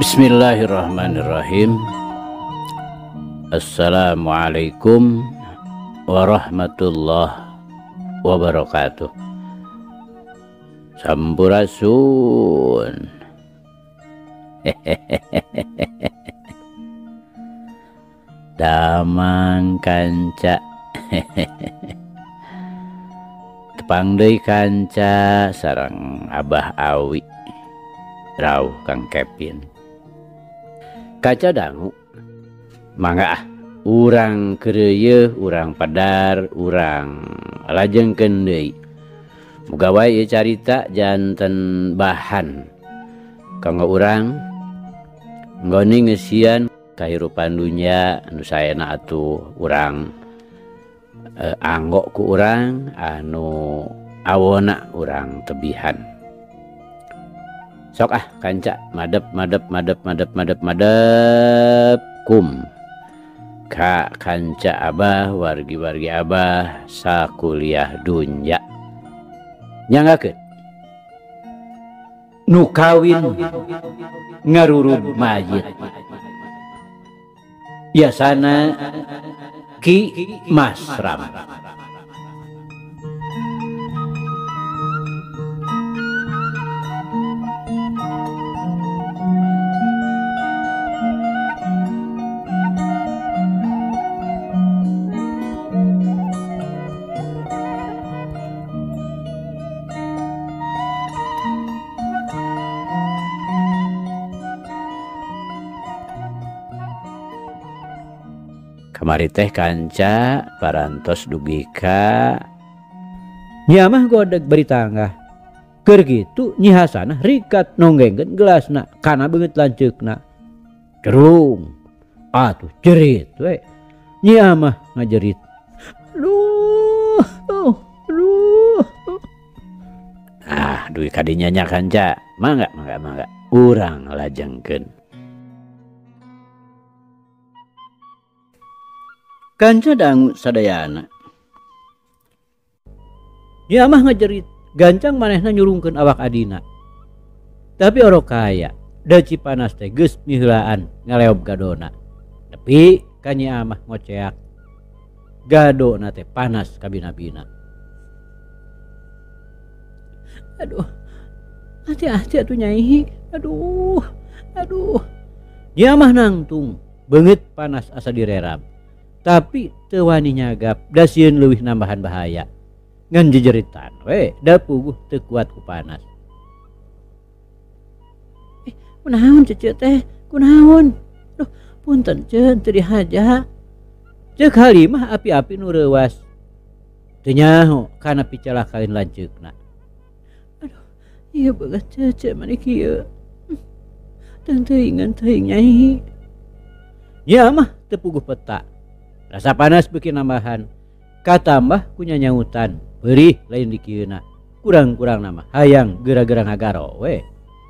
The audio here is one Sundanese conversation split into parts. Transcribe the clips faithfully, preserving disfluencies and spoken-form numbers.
Bismillahirrahmanirrahim. Assalamualaikum warahmatullahi wabarakatuh. Sampurasun. Damang kanca. Tepang deui kanca sareng Abah Awi. Rauh Kang Kepin. Kaca dangu mangga ah urang keureuh urang padar urang lajengkeun deui muga wae ieu carita janten bahan kanggo urang nggoni ngeusian kahirupan dunya anu saena atuh urang eh, anggo ku urang anu awona urang tebihan. Sok ah kanca madep madep madep madep madep madep kum ka kanca Abah wargi-wargi Abah sakuliah dunya nyanggakeun nu kawin ngarurub mayit biasana Ki Masram. Kamari teh kanca parantos dugi ka nya mah godeg bari tangga keur kitu Nyi Hasanah rikat nonggengkeun gelasna kana beungeut lanceukna cerung atuh jerit we Nyi mah ngajerit aduh aduh aduh ah duwi kadinya nya kanca mangga mangga mangga urang lajengkeun. Kanca dangu sadayana. Nya mah ngajerit, gancang manehna nyurungkeun awak adina. Tapi orok kaya, da Cipanas teh geus miheulaan ngaleob gadona. Tapi ka Nya mah ngoceak. Gadona teh panas kabina-bina. Aduh. Hati-hati atuh Nyai. Aduh. Aduh. Nya mah nangtung, beungeut panas asa direram. Tapi teu wani nyagap da sieun leuwih nambahan bahaya ngan jejeritan we da puguh teu kuat ku panas. Eh kunaon cece teh kunaon duh punten ceun teu dihaja ceuk hali mah api-api nu reuwas teu nyaho kana picalah kalin lanceukna. Aduh ieu beungeut cece mani kieu teu teuingan teuing Nyai. Ya mah teu puguh peta. Rasa panas bikin nambahan katambah kunya nyautan perih lain dikieuna kurang-kurang nama hayang gerang-gerang agaro we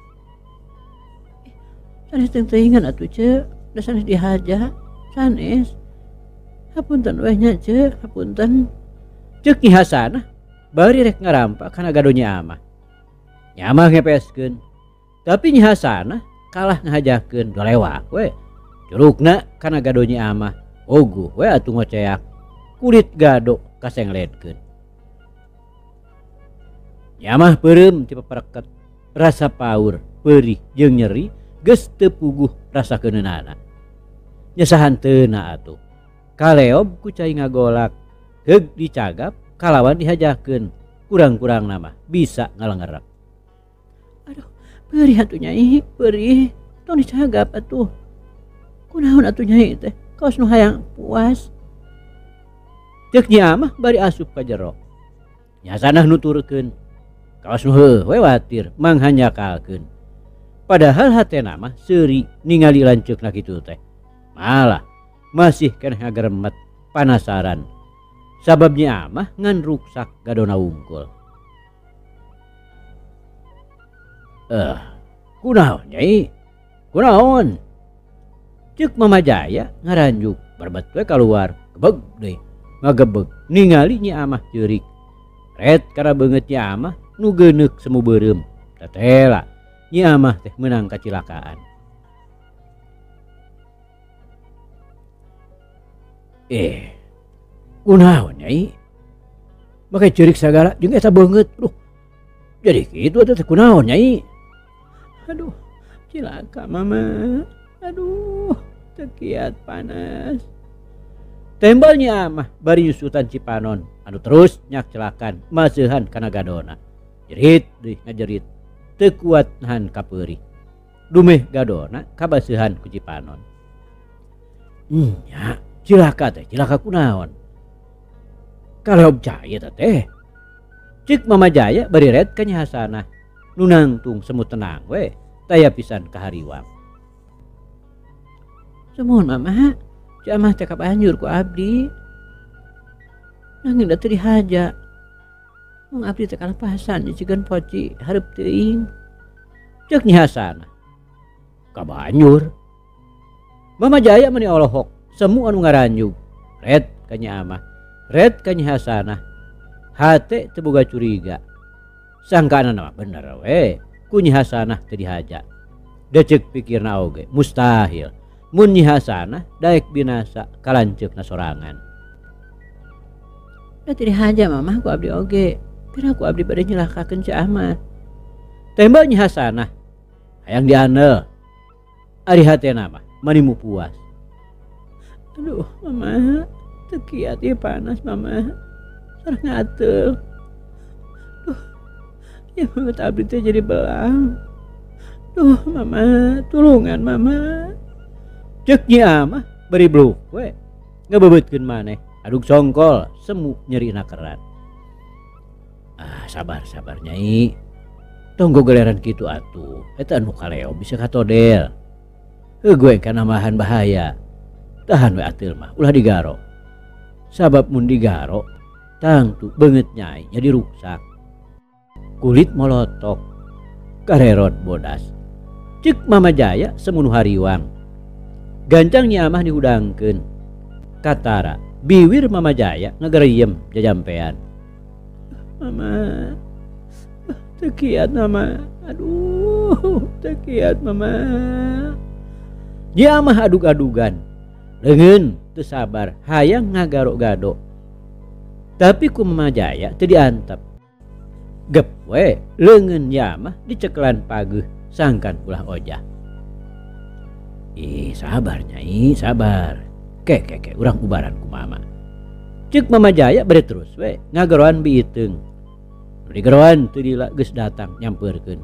sanes teuing-teuingan atuh ceuk da sanes dihaja sanes hapunten we nya ceuk hapunten ceuk Nyi Hasanah bari rek ngarampa kana gadonya amah nya mah ngepeskeun tapi Nyi Hasanah kalah ngahajakeun dolewak we curugna kana gadonya amah oguh we atuh ngoceak kulit gado kasengledkeun. Nya mah peureum ti papareket rasa paur perih jeung nyeri geus teu puguh rasakeunana. Nya sahanteuna atuh kaleob ku cai ngagolak heug dicagap kalawan dihajakeun kurang-kurang nama bisa ngalengerep. Aduh perih atuh Nyai perih tong dicagap atuh kunaon atuh Nyai teh kaos nu hayang puas. Ceuk Nya mah bari asup ka jero. Nya Hasanah nuturkeun. Kaos nu heueuh we watir manghanyakalkeun. Padahal hatena mah seuri ningali lanceukna kitu teh. Malah masih keneh ngageremet panasaran. Sabab Nya mah ngan ruksak gadona wungkul. Eh, kunaon Nyai? Kunaon? Ceuk Mama Jaya ngaranjuk barbet we keluar gebeg deui ngagebeg ningali Nyi Amah ceurik ret kana beungeut Nyi Amah nu geuneuk semu beureum tetela Nyi Amah teh meunang kacilakaan. Eh, kunaon nyai? Make ceurik sagala jeung eta beungeut. Duh. Jadi kitu eta teh kunaon nyai? Aduh, cilaka mama. Aduh, teu kiat panas. Tembalnya mah bari nyusutan Cipanon anu terus nyak celakan maseuhan kana gadona. Jerit deui ngajerit. Teu kuat nahan kapeurih. Dumeh gadona kabaseuhan ku Cipanon. Nya, cilaka teh, cilaka kunaon? Kaleob cai eta teh. Cik Mama Jaya bari red ka Nyi Hasanah. Nu nangtung semut tenang we, taya pisan kahariwang. Samuhun Mama, Cik Amah teh kabanjur ku abdi. Nanging da teu dihaja. Mung abdi teh kalepasan dicigeun poci hareup teuing. Cek Nyi Hasanah. Kabanjur. Mama Jaya meni olohok, semu anu ngaranjug. Red ka Nyi Amah, red ka Nyi Hasanah. Hate teu boga curiga. Sangkaana mah bener we, ku Nyi Hasanah teu dihaja. Da ceuk pikirna oge, mustahil. Mun Nyi Hasanah daek binasa kalanceukna sorangan. Da teu dihaja mamah ku abdi oge. Pira ku abdi bade nyelakakeun Cik Ahmad. Tembak Nyi Hasanah hayang diandel. Ari hatena mah manimu puas. Aduh mama, teu kiat ieu panas mama. Sareng ngateul. Duh, ya banget abdi teh jadi belang. Duh mama, tulungan mama. Cek Nyi Amah beri bluk we. Ngabebeutkeun maneh. Aduk songkol, semu nyerina kerat. Ah, sabar sabar Nyai. Tonggo geleran kitu atuh. Eta anu kaleo bisa katodel. Hegue kana mahan bahaya. Tahan we atil mah, ulah digaro. Sabab mun digaro, tangtu beungeut Nyai jadi ruksak. Kulit molotok, karerot bodas. Cik Mama Jaya semunu hariwang. Gancang Nyi Amah dihudangkeun. Katara, biwir Mama Jaya ngagariem jajampean. Mama, teu kiat Mama. Aduh, teu kiat Mama. Nyi Amah adug-adugan. Leungeun teu sabar hayang ngagaro-gado. Tapi ku Mama Jaya teu diantep. Gep we leungeun Nyi Amah diceklan pageuh sangkan ulah ojah. Ih, sabar Nyai, sabar. Ke ke ke urang ubaran ku Mama. Cek Mama Jaya bari terus we ngagaroan biiteung. Nu digaroan teu dila geus datang nyampeurkeun.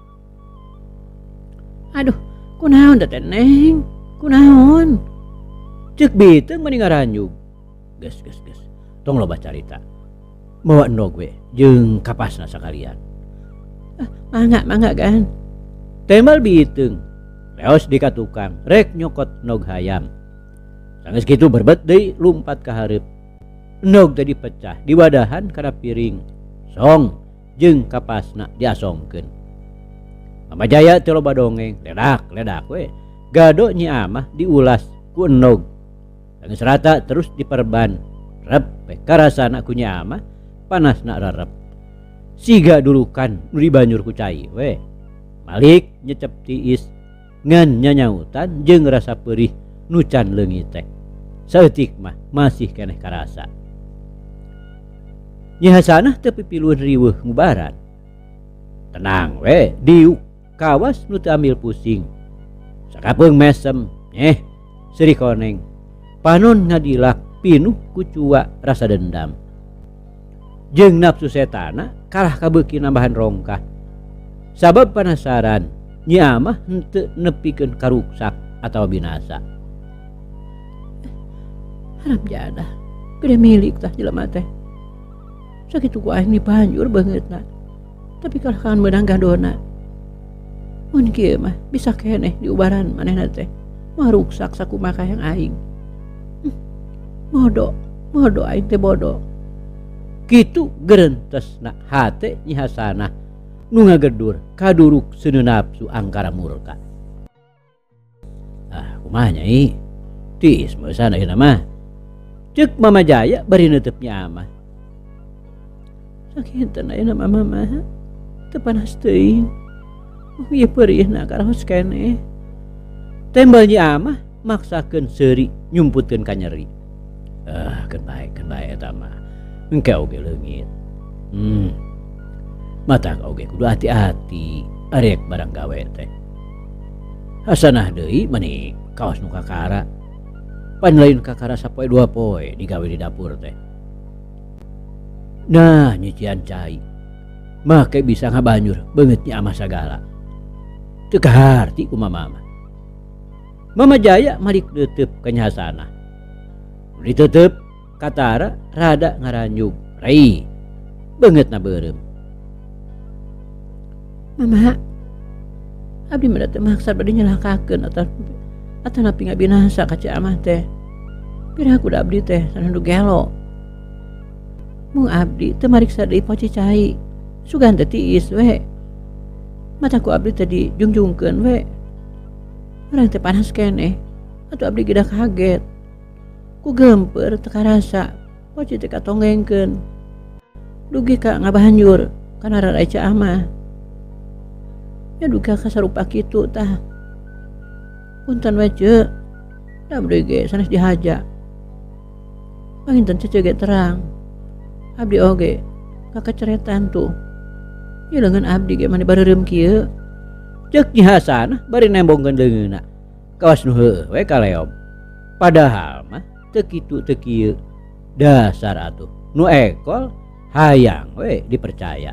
Aduh, kunaon da teh Neng? Kunaon? Cek biiteung meni ngaranjug. Geus geus geus. Tong loba carita. Mawa endog we jeung kapasna sakalian. Ah, mangga mangga kan. Tembal biiteung. Leos di ka tukang, rek nyokot nog hayam. Sanggeus kitu berbet deui lumpat ka hareup. Nog tadi pecah di wadahan kana piring. Song jeung kapasna diasongkeun. Mama Jaya teu loba dongeng, ledak ledak we. Gado Nyi Amah diulas ku enog. Sanggeus rata terus diperban. Rep we karasana ku Nyi Amah panasna rarep. Siga dulukan nu dibanjur ku cai we. Malik nyecep tiis. Ngan nyanyautan jeung rasa perih nu can leungit teh. Saeutik mah masih keneh karasa. Nyi Hasanah teu pipilueun riweuh ngubaran. Tenang we, diuk kawas nu teu ambil pusing. Sakapeung mesem, nyeh seuri koneng. Panon ngadilak pinuh ku cua rasa dendam. Jeung nafsu setana kalah kabeuki nambahan rongkah. Sabab penasaran, Nyi Amah henteu nepikeun karuksak atawa binasa. Harap jadah, gede milik tah jelema teh. Sakitu ku aing dibanjur beungeutna. Tapi kalahkan meunang gadona. Mun kieu mah bisa keneh diubaran manehna teh. Mah ruksak sakumaha hayang aing. Hm, bodoh, bodoh aing teh bodoh. Kitu geurentesna hate Nyi Hasanah nu ngagedur kaduruk seuneu nafsu angkara murka. Ah, kumaha Nyai? Tiis meusan ayeuna mah. Ceuk Mama Jaya bari neuteub Nyi Amah. Sakinten ayeuna mah mama. Teu panas teuing. Oh ieu perihna karaos keneh. Tembal Nyi Amah maksakeun seuri nyumputkeun ka nyeri. Ah, kan baik, kan baik eta mah. Engke oge leungit. Hmm. Mata oge kudu hati-hati arek barang gawe teh. Hasanah deui mani kaos nu kakara. Pan lain kakara sapoe dua poe digawe di dapur teh. Nah, nyucian cai. Make bisa ngabanjur beungeutnya ama sagala. Teu kaharti ku mama mah. Mama Jaya malik neuteup ka Nya Hasanah. Diteuteub katara rada ngaranjug. Rai. Beungeutna beureum. Mama, abdi mah teu maksud bade nyelakakeun atawa atawa napi ngabinasa ka Cik Amah teh. Piraku da abdi teh sanandu gelo. Mung abdi teu mariksa deui poci cai. Sugan teh tiis we. Mataku abdi teh dijungjungkeun we. Urang teh panas keneh. Atuh abdi geus kaget. Ku gempeur teu karasa. Poci teh katonggengkeun. Dugi ka ngabanjur kana rara Cik Amah. Ya duga kasarupa kitu tah. Punten we ceuk. Da abdi ge sanes dihaja. Panginten cece ge terang. Abdi oge kakeceretan tuh. Ieu leungeun abdi ge mani bareureum kieu. Ceuk Nya Hasanah bari nembongkeun leungeunna. Kawas nu heueuh we kaleom. Padahal mah teu kitu teu kieu. Dasar atuh nu ekol hayang we dipercaya.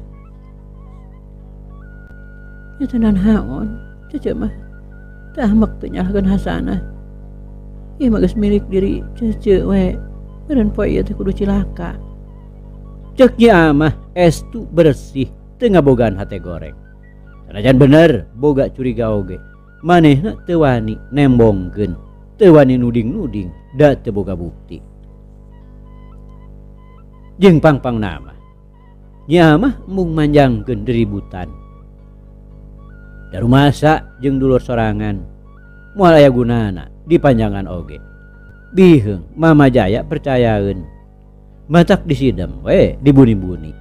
Ya tenan haon, cece mah teu ahmak teu nyalahkeun Hasanah. Ieu mah geus milik diri cece we. Meureun poe ieu teh kudu cilaka. Ceuk Nya Amah estu bersih teu ngabogaan hate goreng. Sanajan bener boga curiga oge. Manehna teu wani nembongkeun, teu wani nuding-nuding, da teu boga bukti. Jeung pangpangna mah Nya Amah mung manjangkeun deributan. Darumasa jeung dulur sorangan moal aya gunana dipanjangan oge. Biheung Mama Jaya percayaeun. Matak disidem we dibuni-buni.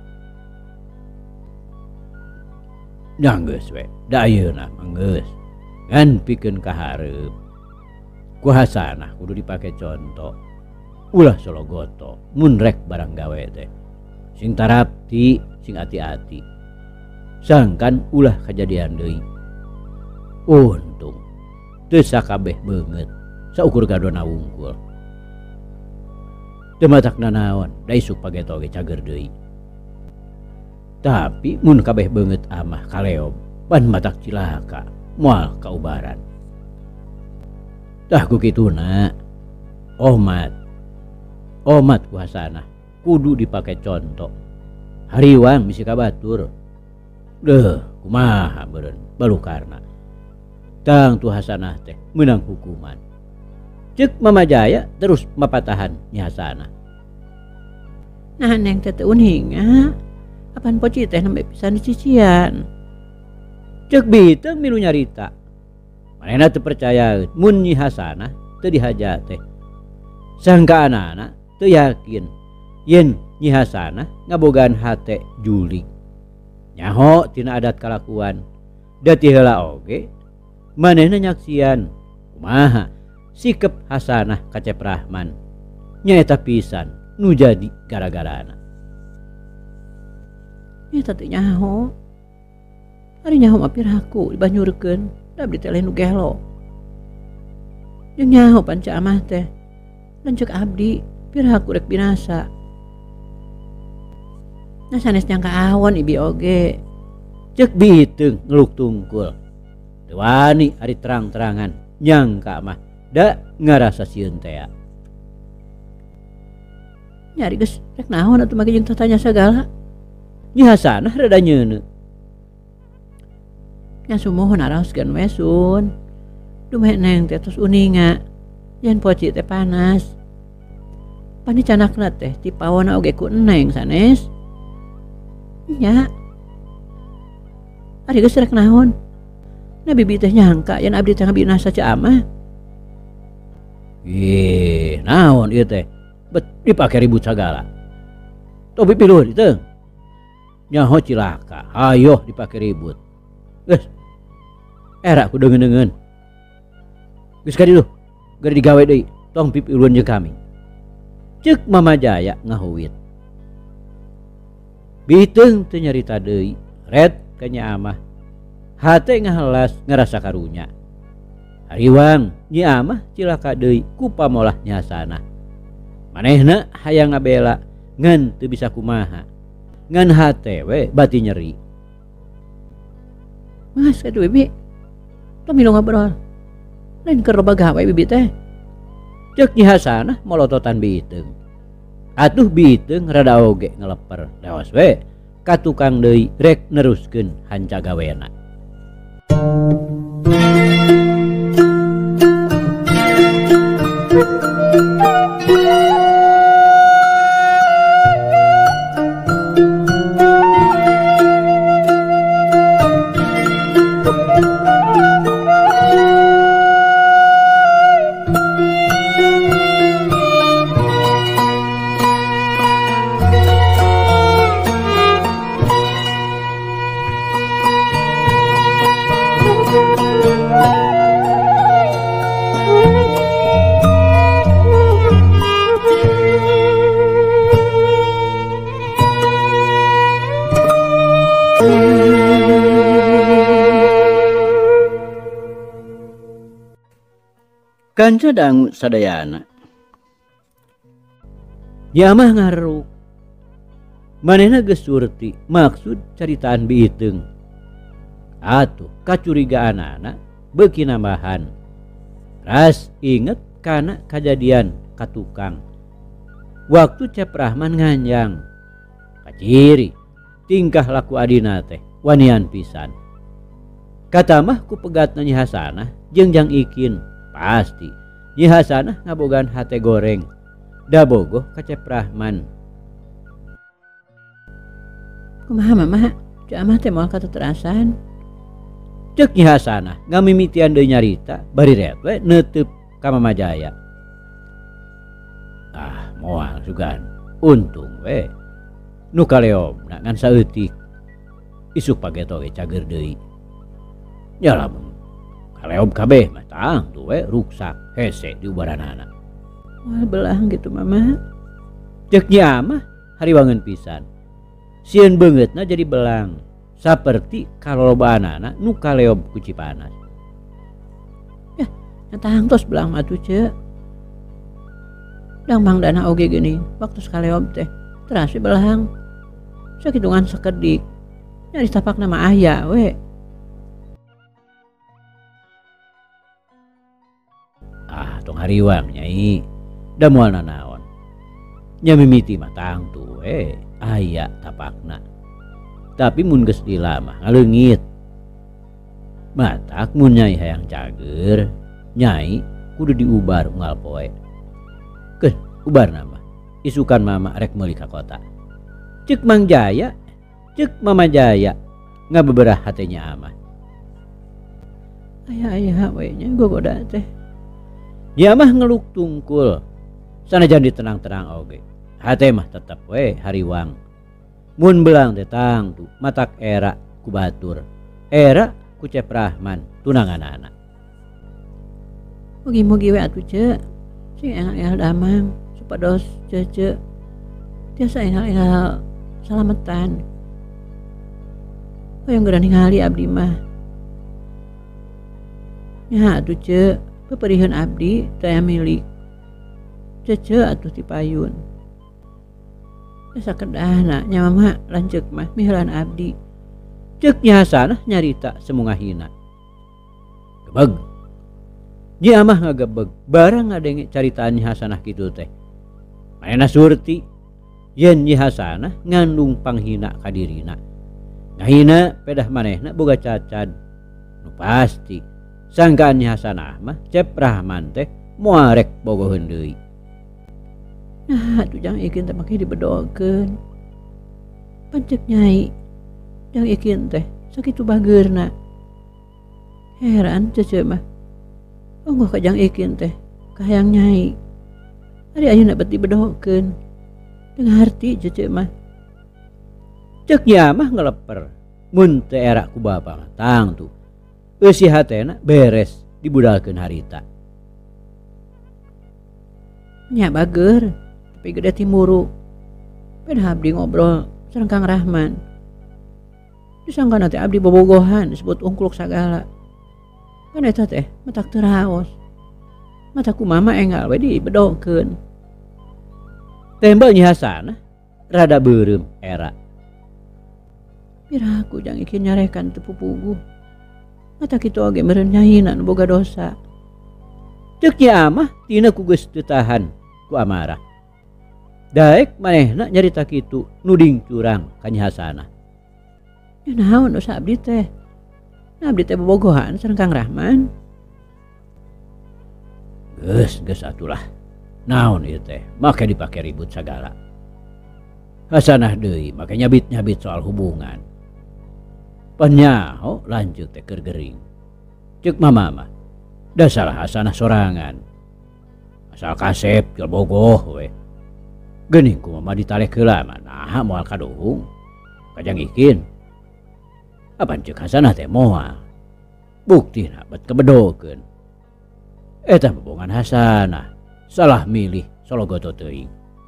Nya geus we, da ayeuna mah geus. Ngan pikeun ka hareup. Ku Hasanah kudu dipake conto. Ulah sologoto mun rek barang gawe teh. Sing tarapti, sing ati-ati. Sangkan ulah kajadian deui. Untung teu sakabeh beungeut saukur gadona wungkul. Teu matakna naon, da isuk pageto ge cager deui. Tapi mun kabeh beungeut amah kaleom, pan matak cilaka, moal kaubaran. Tah ku kituna, omat. Omat ku Hasanah kudu dipake conto. Hariwang bisi kabatur. Deuh, kumaha beureun balukarna. Tang tu Hasanah teh menang hukuman. Ceuk Mama Jaya terus mapatahan Nya Hasanah. Nah neng teh teu uninga. Apan poci teh nembe pisan dicician. Ceuk biteung milu nyarita. Manehna teu percayaeun mun Nyi Hasanah teu dihaja teh. Sangka anak-anak teu yakin yen Nyi Hasanah ngabogaan hate julig. Nyaho tina adat kalakuan. Da ti heula oge manehna nyaksian kumaha sikep Hasanah ka Cep Rahman. Nyaeta pisan nu jadi gara-garana. Nyata teu nyaho. Ari nyaho mah piraku dibanyurkeun da abdi teh lain nu gelo. Jeung nyaho pan Cik Amah teh. Dan cek abdi piraku rek binasa. Nah sanes nyangka awon ibi oge. Cek biteung ngeluk tungkul. Teu wani ari terang-terangan nyangka mah da ngarasa sieun tea. Nyari geus rek naon atuh make jeung tanya sagala. Nyi Hasanah rada nyeuneu. Nya sumohon araoskeun we sun. Dumeh neng teh tos uninga. Jan poci teh panas. Pani canakna teh ti pawona oge ku neng sanes. Nya. Ari geus rek naon? Na bibi teh nyangka yen abdi teh ngabinasa Cik Amah. Ih, naon ieu teh? Bet dipake ribut sagala. Tobi piluh dieu. Nyaho cilaka, hayo dipake ribut. Geus. Era ku deungeun-deungeun. Geus ka dieu. Gari digawe deui, tong pipi ulun jeung kami. Ceuk Mama Jaya ngahuwit. Biteung teu nyarita deui, red ka Nya Amah. Hate ngahelas ngerasa karunya. Hariwang Nyi Amah cilaka deui ku pamolah Nya Hasanah. Manehna hayang ngabela ngan teu bisa kumaha. Ngan hate we bati nyeri. Mas atuh bibi. Tami lo ngobrol. Lain keur loba gawe bibi teh. Ceuk Nyi Hasanah molototan biteung. Atuh biteung rada oge ngeleper. Daos we ka tukang deui rek neruskeun hanca gawena. Kanca dangu sadayana. Nyi Amah ngaruk. Manehna geus surti maksud caritaan biteung. Atuh kacurigaanana beuki nambahan. Ras inget kana kajadian ka tukang. Waktu Cep Rahman nganjang. Kaciri tingkah laku adina teh wanian pisan. Katamah ku pegatna Nyi Hasanah jeung Jang Ikin. Pasti Nyi Hasanah ngabogaan hate goreng. Da bogoh ka Cep Rahman. Kumaha Mama? Cuk Amah teh moal kateterasan. Ceuk Nyi Hasanah ngamimitian deui nyarita bari ret we neuteub ka Mama Jaya. Ah moal sugan. Untung we nu kaleomna ngan saeutik. Isuk pageto we cager deui. Ya lamun kaleom kabeh mah tang tuh we ruksak hese di ubaranana. Wah belang gitu Mama. Ceuk Nyi Amah hariwangeun pisan. Sieun beungeutna jadi belang. Saperti kalolobaanana nu kaleom ku Cipanas. Yah, nyatang tos belang mah atuh ceuk. Dang Mang Dana oge geuning waktu kaleom teh terasi belang. Sakitungan sakedik. Nyari tapak nama aya we. Ah tong hariwang Nyai. Da moal nanaon. Nya mimiti mah tang tuh we aya tapakna. Tapi mun geus lila mah ngaleungit. Matak mun Nyai hayang cager, Nyai kudu diubar unggal poe. Keun ubarna mah isukan Mama rek meuli ka kota. Ceuk Mang Jaya, ceuk Mama Jaya ngabeberah hate Nya Amah. Aya-aya we nya gogoda teh. Nyi Amah ngeluk tungkul. Sanajan ditenang-tenang oge. Hate mah tetep we hariwang. Mun belang teh tang tu matak era ku batur. Era ku Cep Rahman tunanganana. Mugi-mugi we atuh ceuk. Sing enggal damang supados ceuk. Tiasa enggal-enggal salametan. Hoyong geura ningali abdi mah. Nya atuh ceuk. Peperiheun abdi daya milik. Cece atuh ti payun. Sakedahna nya Mama lanceuk mah mihelan abdi. Ceuk Nyi Hasanah nyarita semungahina. Gebeg. Nyi Amah ngagebeg barang ngadenge caritaan Nyi Hasanah kitu teh. Manehna surti yen Nyi Hasanah ngandung panghina ka dirina. Ngahina pedah manehna boga cacan. Nu pasti sangkaan Nyi Hasanah mah Cep Rahman teh moal rek bogoheun deui. Nah, atuh Jang Ikin teh make dibedokeun. Pancek Nyai, Jang Ikin teh sakitu bageurna. Heran cece mah. Onggoh ka Jang Ikin teh kahayang Nyai. Ari ayeuna bet dibedokeun. Dengan harti cece mah. Ceuk Nyi Amah ngeleper. Mun teh era ku bapa mah tang tuh. Eusi hatena beres dibudalkeun harita. Nya bageur tapi gede timuru. Pada abdi ngobrol sareng Kang Rahman. Disangka nanti abdi bobogohan disebut ungkluk sagala. Kan eta teh matak teu raos. Mataku mama enggal we dibedokeun. Tembel Nyi Hasanah rada beureum era. Piraku jang ikin nyarekan teu pupuguh. Mata kitu oge meureun nyahina nu boga dosa. Ceuk Nyi Amah tina ku geus teu tahan ku amarah. Daek manehna nyarita kitu nuding curang ka Nyi Hasanah. Ya naon dosa abdi teh? Nah, abdi teh bobogohan sareng Kang Rahman. Geus, geus atulah. Naon ieu teh? Make dipake ribut sagala. Hasanah deui make nyabit-nyabit soal hubungan. Panyaho lanjut teh keur gering. Ceuk mama mah. Da salah Hasanah sorangan. Asal kasep keur bogoh we. Geuning ku mama ditalek heula mah naha moal kaduhung. Kajang ikin. Apan ceuk Hasanah teh moal. Buktina bet kebedokeun. Eta bobongan Hasanah salah milih sologoto teuing.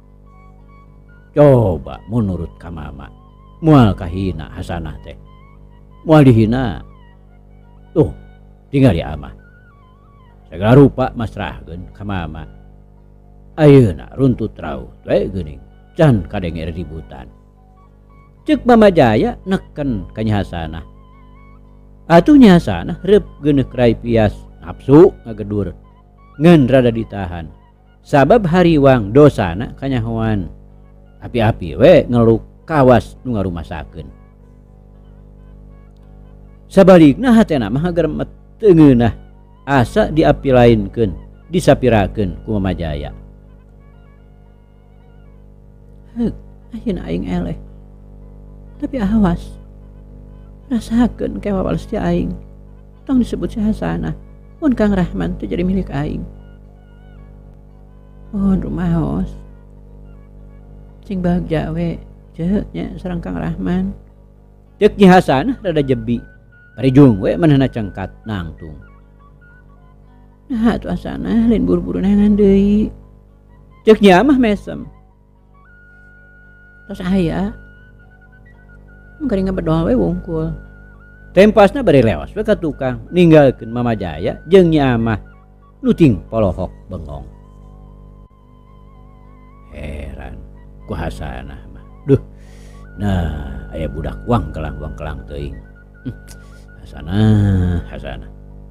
Coba menurut ka mama moal kahina Hasanah teh. Moal dihina. Tuh, tinggal di amah. Segala rupa masrahkeun ka mama. Ayeuna runtut raut we geuning can kadenge ributan. Ceuk Mama Jaya neken ka Nyi Hasanah. Atuh Nyi Hasanah reup geuneuh rai pias nafsu ngagedur. Ngeun rada ditahan. Sabab hariwang dosana kanyahoan. Api-api we ngeluk kawas nu ngarumasakeun. Sabalikna hatena mah geremet teu ngeunah asa diapilainkeun, disapirakeun ku Mama Jaya. Heuk, ayeuna aing eleh. Tapi awas. Rasakeun kewawal ti aing. Tong disebut si Hasanah. Mun Kang Rahman teu jadi milik aing. Mohon rumaos. Cing bagja we ceuk nya sareng Kang Rahman. Ceuk Nyi Hasanah rada jebi. Parijung we manehna cengkat nangtung. Nah atuh Hasanah lain buru-buru neangan deui. Ceuk Nyi Amah mesem. Tos aya. Mungkin ngebedol we wungkul. Tempasna bari leos we ka tukang ninggalkeun Mama Jaya jeung Nyi Amah nu ting polohok bengong. Heran ku Hasanah mah. Duh. Nah, aya budak wang kelang wang kelang teuing. Hm, Hasanah, Hasanah.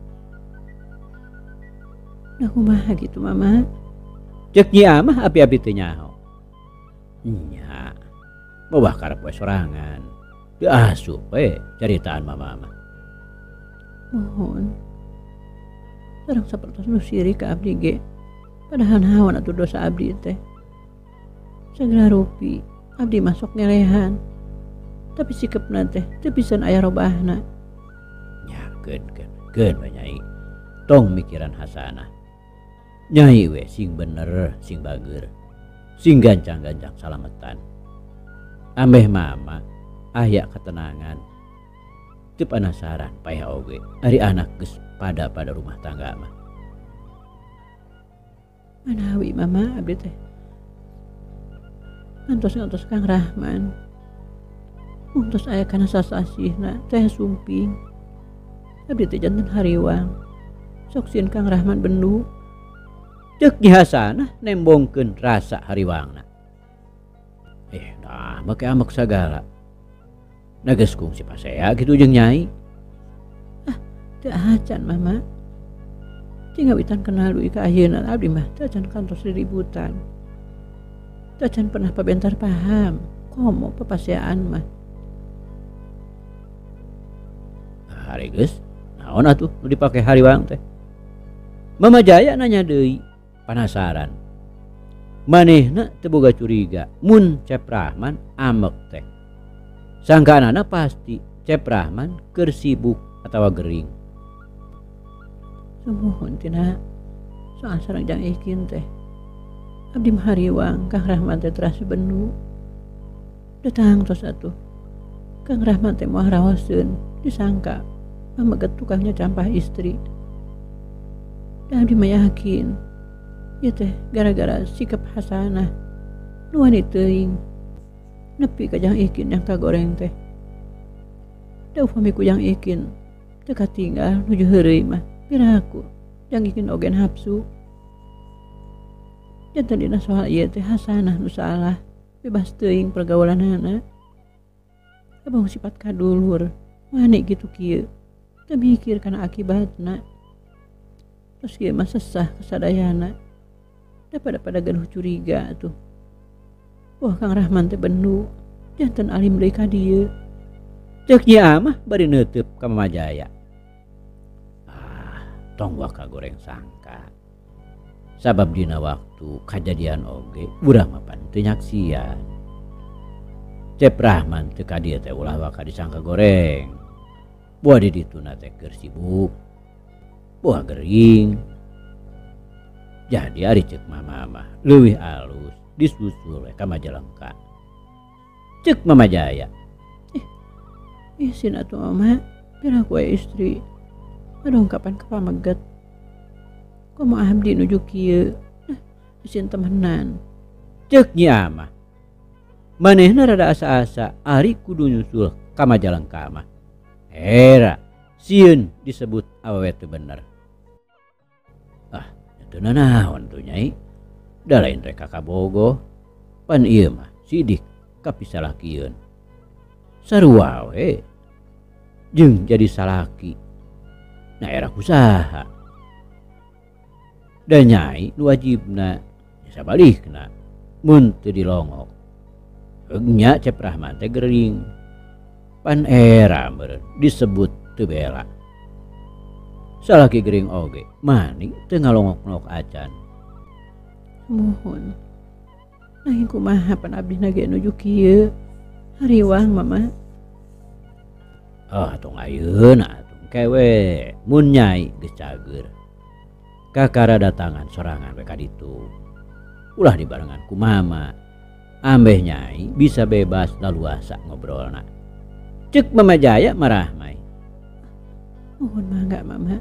Nah kumaha gitu Mama? Ceuk Nyi Amah api-api teu nyaho. Nya. Mobah karep we sorangan. Teu asup we caritaan mama mah. Mohon. Sareng sapertos nu sirik ka abdi ge. Padahal naon atuh dosa abdi teh. Sagala rupi abdi masuk ngelehan. Tapi sikepna teh teu pisan aya robahna. Nya keun keun keun we Nyai. Tong mikiran Hasanah. Nyai we sing bener sing bageur. Sing gancang-gancang salametan. Ambeh mama aya ketenangan. Teu penasaran payah oge ari anak geus pada pada rumah tangga mah. Manawi mama abdi teh. Ngantos-ngantos Kang Rahman. Mungtos aya kana sasasihna teh sumping. Abdi teh janten hariwang. Sok sieun Kang Rahman bendu. Ceuk Nyi Hasanah nembongkeun rasa hariwangna. Eh, nah, make amek sagala. Nages kungsi pasea gitu jeung Nyai. Ah, teu acan Mama. Cing awitan kenal duit ka ayeuna abdi mah teu acan kantos riributan. Teu acan pernah pabentar paham. Komo papaseaan mah. Hari geus, naon atuh nu dipake hariwang teh? Mama Jaya nanya deui, penasaran. Manehna teu boga curiga mun Cep Rahman amek teh. Sangkaanana pasti Cep Rahman keur sibuk atawa gering. Sumuhun tina soal sareng jang ikin teh. Abdi mah hariwang Kang Rahman teh terasa bendu. Datang tos atuh. Kang Rahman teh moal raoseun disangka mameget tukangnya campah istri. Dan abdi mah yakin ieu teh gara-gara sikap Hasanah nuan teuing nepi ka jang ikin yang kagoreng teh. Da upami ku jang ikin teu katinggal nuju heureuy mah piraku jang ikin ogen hapsu. Janten dina soal ieu teh Hasanah nu salah, bebas teuing pergaulanana. Abang sifat kadulur, wani gitu kieu. Teu mikir kana akibatna. Terus kieu mah sesah kasadayana. Daripada pada gaduh curiga tuh. Wah Kang Rahman teh bendu, janten alim deui ka dieu. Ceuk Nyi Amah bari neuteup ka Mamajaya. Ah, tong wah kagoreng sangka. Sabab dina waktu kajadian oge urang mah pan teu nyaksian. Cep Rahman teu ka dieu teh ulah waka disangka goreng. Buah di dituna teh keur sibuk. Buah gering. Jadi ari ceuk mama mah leuwih alus disusul ka Majalengka. Ceuk Mamajaya. Isin atuh Mama, piraku we istri. Aduh kapan ka pameget. Komo abdi nuju kieu. Eh, isin temenan. Ceuk Nyi Amah. Manehna rada asa-asa ari kudu nyusul ka Majalengka mah. Hera, sieun disebut awewe teu bener. Ah, teu naon tuh Nyai. Da lain rek ka bogoh. Pan ieu mah sidik kapisalakieun. Sarua we. Jeung jadi salaki. Daerah usaha. Da Nyai nu wajibna sabalikna mun teu dilongok. Nya Cep Rahman teh gering. Pan era meureun disebut teu bela. Salaki gering oge maning teu ngalongok-ngalongok acan. Mohon. Nanging kumaha pan abdi nage nuju kieu. Hariwang Mama. Oh tong ayeuna atuh kewe mun Nyai geus cager. Kakara datangan sorangan we ka ditu. Ulah dibarengan ku Mama. Ambeh Nyai bisa bebas laluasa ngobrolna. Ceuk Mamajaya marah mai. Mohon mangga Mama.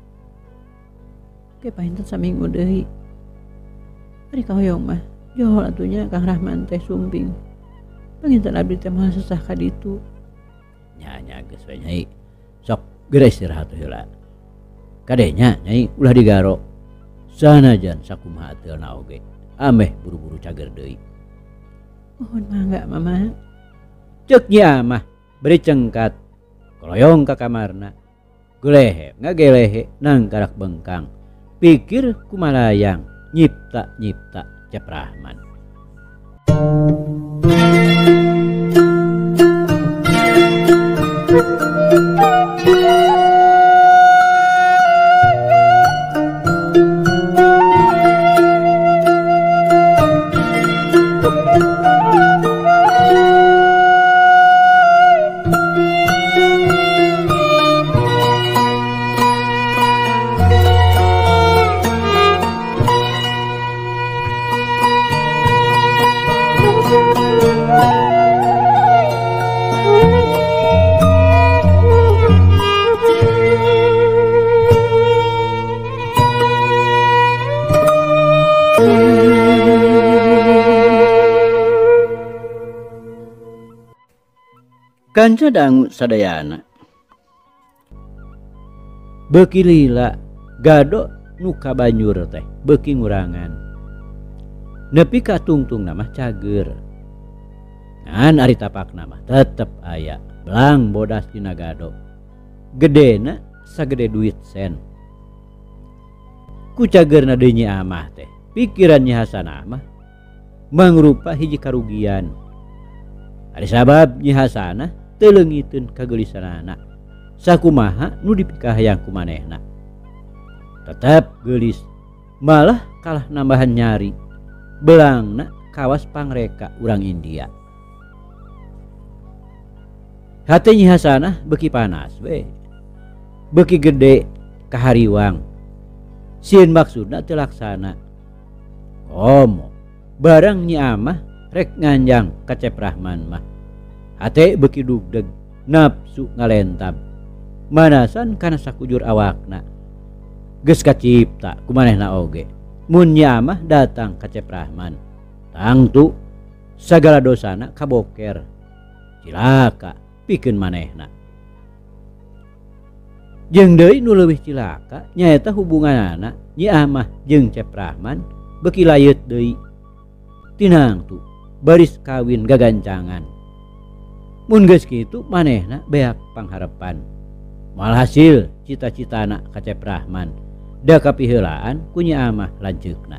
Ke painten saminggu deui. Ari kahoyong mah johol atunya Kang Rahman teh sumping. Panginten abdi teh moal sesah ka ditu. Nya nya geus we Nyai. Sok geura istirahat heula. Kadenya Nyai ulah digaro. Sanajan sakumaha ateulna oge. Ameh buru-buru cager deui. Mohon mangga Mama. Ceuk Nyi Amah beri cengkat. Koloyong ka kamarna. Gulehe ngagelehe nang karak bengkang. Pikir kumalayang nyipta-nyipta Cep Rahman. Kanca dangu sadayana. Beuki lila gado nu ka banjur teh beuki ngurangan. Nepi ka tungtung mah cager. Ngan ari tapakna mah tetep aya belang bodas dina gado. Gedena sagede duit sen. Ku cagerna deui Nyi Amah teh pikiran Nyi Hasanah mah mangrupa hiji karugian. Ari sabab Nyi Hasanah teu leungiteun kageulisanana sakumaha nu dipikahayang ku manehna. Tetep geulis, malah kalah nambahan nyari. Belangna kawas pangreka urang India. Hate Nyi Hasanah beuki panas we. Beuki gede kahariwang. Sieun maksudna teu laksana. Komo barang Nyi Amah rek nganjang ka Cep Rahman mah. Hate beuki dugdeg, nafsu ngalentab. Manasan kana sakujur awakna. Geus kacipta kumanehna oge. Mun Nyi Amah datang ka Cep Rahman. Tangtu sagala dosana kaboker. Cilaka pikeun manehna. Jeung deui nu leuwih cilaka nyaeta hubunganana Nyi Amah jeung Cep Rahman beki layeut deui. Tinang tu baris kawin gagancangan. Mun geus kitu manehna beak pangharepan. Malhasil cita-citana ka Cep Rahman da kapiheulaan ku Nyi Amah lanceukna.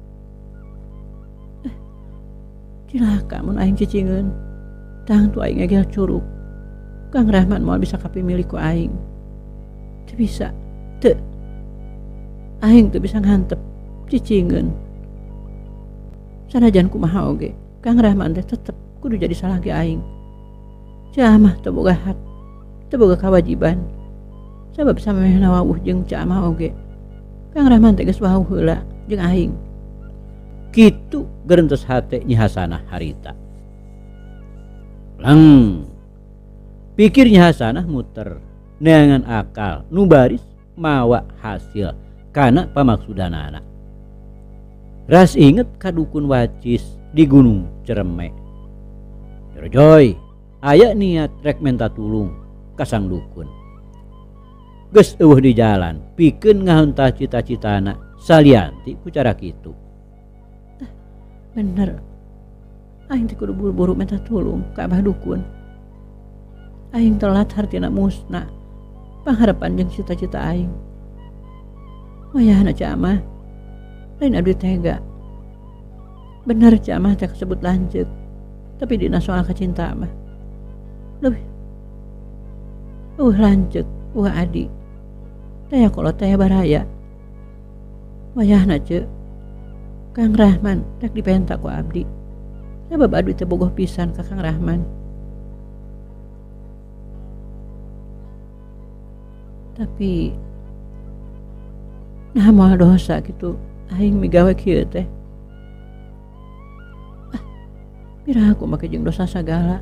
Eh, cilaka mun aing cicingeun. Tang tu aing ngegel curug. Kang Rahman moal bisa kapimilih ku aing. Teu bisa. Teu. Aing teu bisa ngantep cicingeun. Sanajan kumaha oge, Kang Rahman teh tetep kudu jadi salaki aing. Cai Amah teu boga hak, teu boga kawajiban. Sabab samemehna wawuh jeung Cai Amah oge. Kang Rahman teh geus wawuh heula jeung aing. Kitu gerentos hate Nyi Hasanah harita. Lang. Pikir Nyi Hasanah muter neangan akal nu baris mawa hasil kana pamaksudanana. Ras inget kadukun wacis di Gunung Ciremai. Joy, aya niat rek menta tulung kasang dukun. Geus eueuh di jalan pikeun ngaheunta cita-citana salianti ku cara kitu. Bener. Aing teh kudu buru-buru minta tulung ka Abah dukun. Aing telat hartina musna. Pangharapan jeung cita-cita aing. Wayahna Cai Amah. Lain abdi tega. Bener Cai Amah teh kasebut lanceuk. Tapi dina soal kacinta mah leuwih eueuh lanceuk eueuh adi. Teh kolot teh baraya. Wayahna ceuk. Kang Rahman rek dipenta ku abdi. Sabab abdi teh bogoh pisan ka Kang Rahman. Tapi nah moal dosa gitu aing migawe kieu teh. Ah, piraha aku make jeung dosa sagala.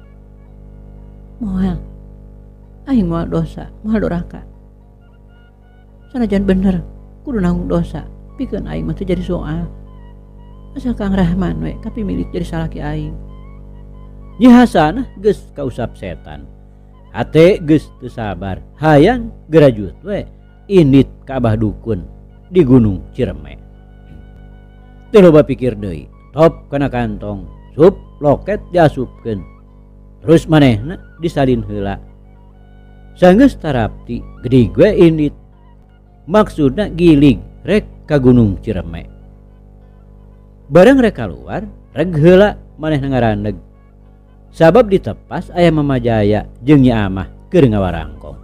Moal aing moal dosa, moal doraka. Sanajan bener kudu nanggung dosa, pikeun aing mah teu jadi soal. Asal Kang Rahman we kapimilik jadi salaki aing. Nyi Hasanah geus kausap setan. Hate geus teu sabar, hayang gerajut we indit ka Abah dukun di Gunung Ciremai. Teu loba pikir deui, top kana kantong, sup loket diasupkeun. Terus manehna disalin heula. Sanggeus tarapti gedig we indit. Maksudna gilig rek ka Gunung Ciremai. Bareng rek kaluar, reg heula manehna ngarandeg. Sabab ditepas aya Mama Jaya jeung Nyi Amah keur ngawarangkong.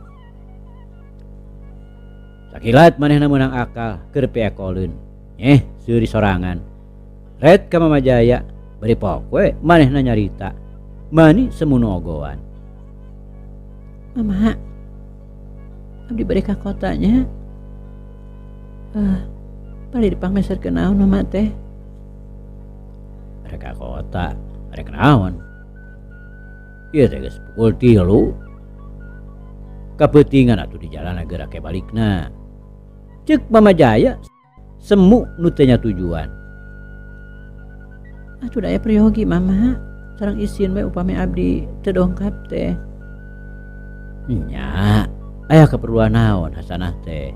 Sakilat manehna meunang akal keur piekoleun. Nyeh seuri sorangan. Ret ka Mama Jaya bari pok we manehna nyarita. Mani semuno ogoan. Mama, abdi bari ka kotanya. Ah, bari dipangmeserkeun naon Mama teh? Bari ka kota, bari naon? Ieu teh geus pukul tilu. Kapeutingan atuh di jalan geura ke balikna. Ceuk Mama Jaya semu nu teu nya tujuan. Atuh daya priyogi Mama, sareng isin we upami abdi teu dongkap teh. Nya, aya keperluan naon Hasanah teh?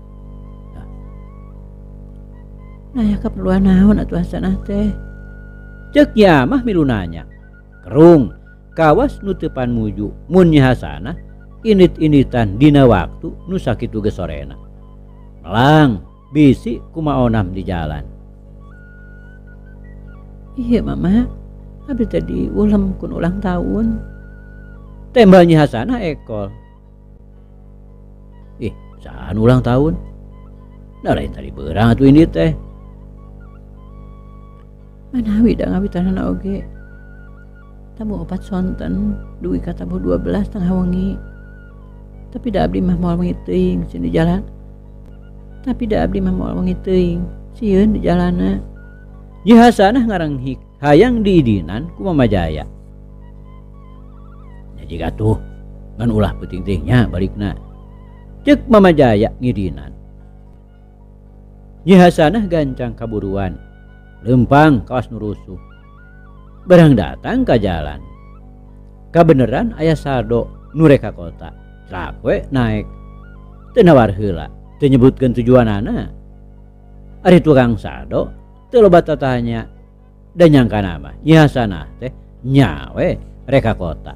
Nah, aya keperluan naon atuh Hasanah teh? Ceuk Nyi Amah milu nanya. Kerung kawas nu teu pan muju mun Nyi Hasanah init-initan dina waktu nu sakitu geus sorena. Melang bisi kumaonam di jalan. Iya Mama, abdi tadi ulem kun ulang tahun. Tembal Nyi Hasanah ekol. Ih, saan ulang tahun? Da lain tadi beurang atuh indit teh. Manawi da ngawitanana oge. Tamu opat sonten duwi ka tamu dua belas tengah wengi. Tapi da abdi mah moal wengi teuing sieun di jalan. Tapi da abdi mah moal wengi teuing sieun di jalanna. Nyi Hasanah ngarenghik hayang diidinan ku Mama Jaya. Nya jiga tuh ngan ulah peuting-ting nya balikna. Ceuk Mama Jaya ngidinan. Nyi Hasanah gancang kaburuan. Lempang kawas nu rusuh. Barang datang ke jalan, kabeneran aya sado nu rek ka kota. Trak we naik, teu nawar heula, teu nyebutkeun tujuanana. Ari tukang sado teu loba tatanya, da nyangkana mah nyiasana teh nya we rek ka kota.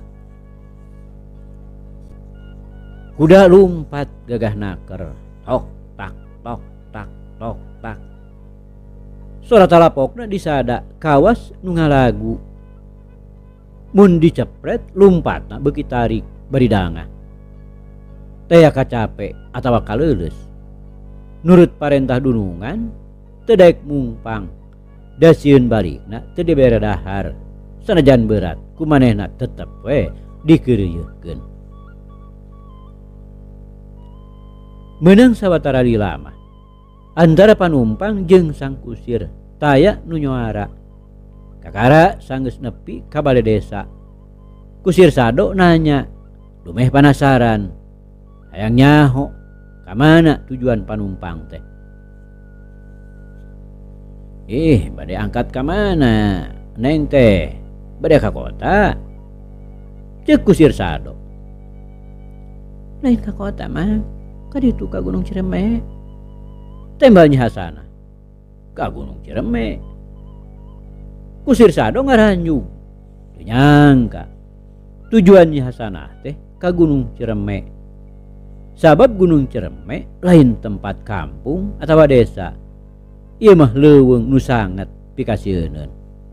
Kuda lumpat gagah naker, tok tak tok tak tok tak. Suara talapokna disada kawas nu ngalagu. Mun dicepret lumpatna beuki tarik bari dangah. Teu kacape atawa kaleuleus. Nurut parentah dunungan teu daek mungpang. Da sieun balikna teu dibere dahar. Sanajan berat kumanehna tetep we dikeureuyeukkeun. Menang sawatara lilama antara panumpang jeung sang kusir taya nu nyoara. Kakara sanggeus nepi ka bale desa. Kusir sado nanya, lumeh penasaran, hayang nyaho kamana tujuan panumpang teh. Ih, bade angkat kamana neng teh? Bade ka kota? Ceuk kusir sado. Lain ka kota mah, ka ditu ka Gunung Ciremay. Tembalnya Hasanah, ka Gunung Ciremay. Kusir sado ngaranjung, teu nyangka tujuannya Hasanah teh ka Gunung Ciremay. Sabab Gunung Ciremay lain tempat kampung atawa desa. Ieu mah leuweung nu sangat pikasieun.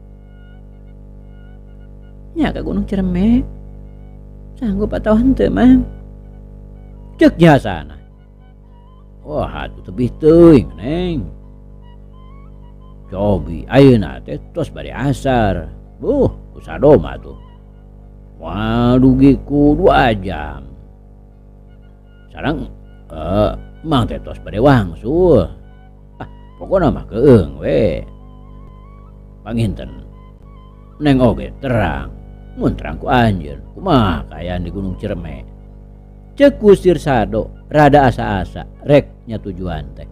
Nya ka Gunung Ciremay. Sanggup atawa henteu mah? Ceuk nya Hasanah. Wah, atuh tebih teuing neng. Cobi ayeuna teh tos bari asar. Buh, kusado mah tuh. Waduh giku dua jam. Sareng eh mang teh tos bari wangsul. Ah, pokona mah keung we. Panginten. Neng oge terang. Mun terang ku anjeun, kumaha kaayaan di Gunung Ciremay. Ceuk kusir sado rada asa-asa rek nya tujuan teh.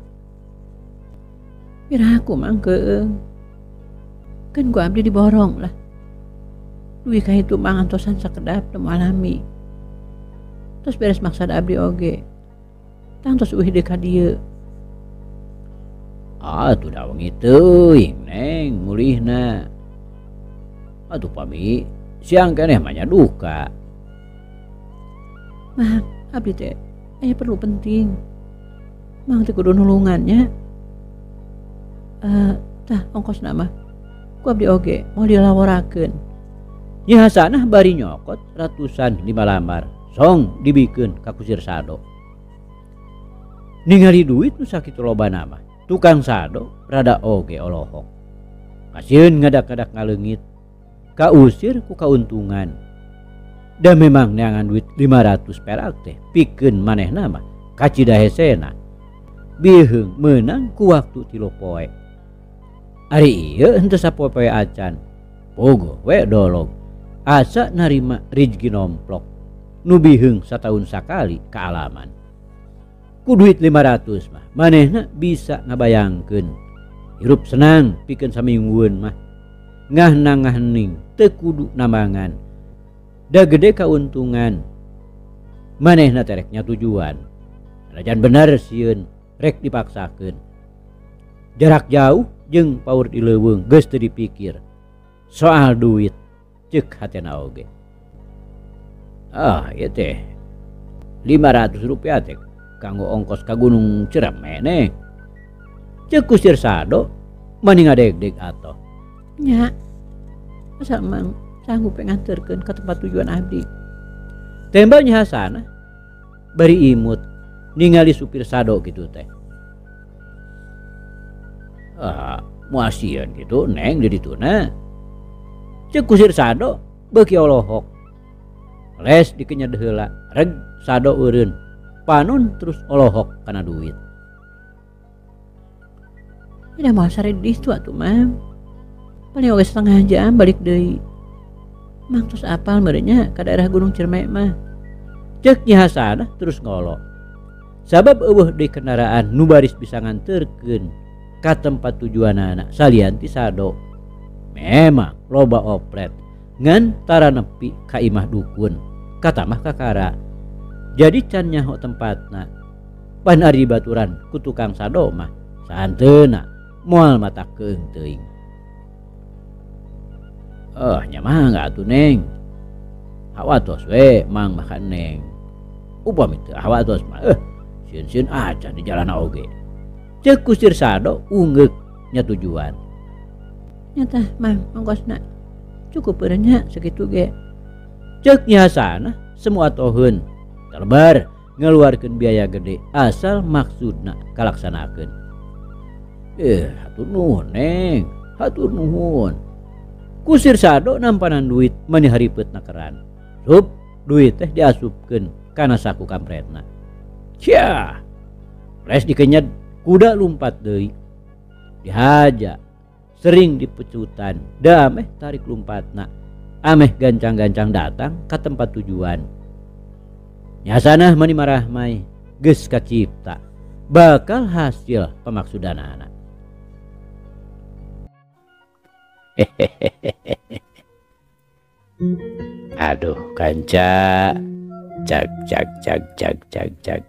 Piraku mang keung. Kan gua abdi diborong lah. Duwi ka itu mang antosan sakedap temu alami. Terus beres maksud abdi oge. Tangtos eueuh deui ka dieu. Atuh da wengi teuing neng mulihna. Atuh pami siang keneh mah nya duka. Mang, abdi teh aya perlu penting. Mang teh kudu nulungannya. Eh, tah ongkosna mah ku abdi oge mau dilaworakeun. Nyi Hasanah bari nyokot ratusan lima lamar song dibikeun ka kusir sado. Ningali duit nu sakitu lobana mah tukang sado rada oge olohok. Kasieun ngadak-ngadak ngaleungit kausir ku kauntungan. Da memang neangan duit lima ratus perak teh pikeun manehna mah kacida hesena. Biheung meunang ku waktu tilu poe. Ari ieu henteu sapoe-poe acan. Bogo we dolog. Asa narima rezeki nomplok. Nu biheung sataun sakali ka alaman. Ku duit lima ratus mah manehna bisa ngabayangkeun. Hirup senang pikeun saminggueun mah. Ngah-nangah ning teu kudu nambangan. Da gede kauntungan. Manehna tereknya tujuan. Rajan bener sieun rek dipaksakeun. Jarak jauh jeung paur di leuweung geus teu dipikir. Soal duit ceuk hatena oge. Ah, ieu teh lima ratus rupiah teh kanggo ongkos ka Gunung Ciremay neh. Ceuk kusir sado mani ngadeg-deg atoh. Nya. Asal mang sanggup nganterkeun ka tempat tujuan abdi. Tembaknya Hasanah bari imut ningali supir sado gitu teh. Ah, muasieun gitu neng di dituna. Ceuk kusir sado beuki olohok. Les dikenyed heula, reg sado eureun. Panon terus olohok kana duit. Tidak mau sare di situ atuh mah. Paling oge setengah jam balik deui. Mang tos apal merenya ka daerah Gunung Ciremay mah. Ceuk Nyi Hasanah terus ngolo. Sabab eueuh deui kendaraan nu baris bisa nganterkeun ka tempat tujuanana salian ti sado. Memang loba oplet ngan tara nepi ka imah dukun kata mah kakara. Jadi can nyaho tempatna pan ari baturan ku tukang sado mah sahanteuna moal mata keung teuing. Oh nyamah enggak atuh neng, hawatos we mang makan neng. Upami teu hawatos mah eh sieun-sieun acan di jalan oge. Ceuk kusir sado ungeuk nya tujuan. Nyata mang ongkosna cukup beurenya segitu ge. Ceuk nya sana semua toheun terbar ngeluarkeun biaya gede asal maksudna kalaksanakeun. Eh hatur nuhun neng, hatur nuhun. Kusir sado nampanan duit mani haripeutna keran. Sup duit teh diasupkeun kana saku kampretna. Cia les dikenyed kuda lumpat deui. Dihaja sering dipecutan da ameh tarik lumpatna ameh gancang-gancang datang ka tempat tujuan. Nyasana mani marahmai geus kacipta bakal hasil pemaksudanana. Aduh kanca, cak cak cak cak cak cak.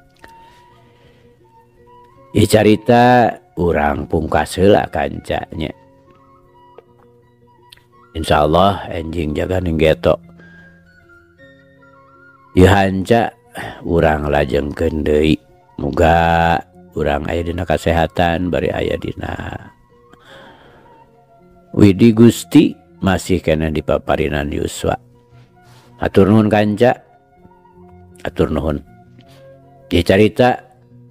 Ieu carita urang pungkas heula kancanya. Insyaallah enjing jaga ninggeto. Ieu hanca urang lajengkeun deui. Muga urang aya dina kasehatan bari aya dina widi Gusti masih kena dipaparinan yuswa. Atur nuhun kanca. Atur nuhun. Ieu carita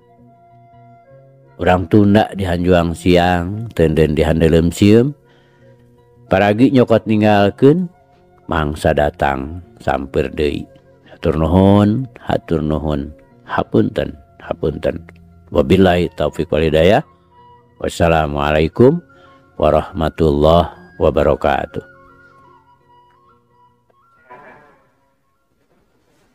urang tunda di hanjuang siang teunden di handeuleum sieum. Paragi nyokot ninggalkeun mangsa datang samper deui. Hatur nuhun, hatur nuhun. Hapunten, hapunten. Wabillahi taufik wal hidayah. Wassalamualaikum warahmatullahi wabarakatuh.